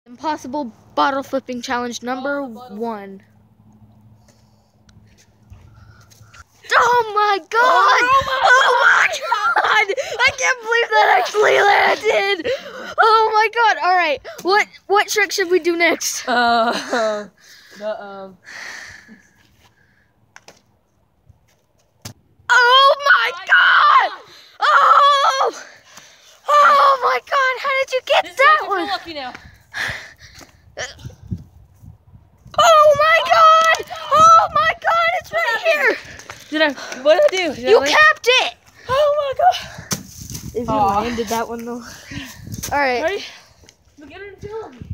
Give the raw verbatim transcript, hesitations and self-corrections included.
Impossible bottle flipping challenge number one. Oh my god! Oh my god! I can't believe that actually landed! Oh my god! All right, what what trick should we do next? Uh, the um. Oh my god! Oh! Oh my god! How did you get This that is one? lucky now. Oh my god! Oh my god! It's right here! Did I? What did I do? Did You I land? capped it! Oh my god! If you Aw. landed that one though. All right. Ready? Look at it and film.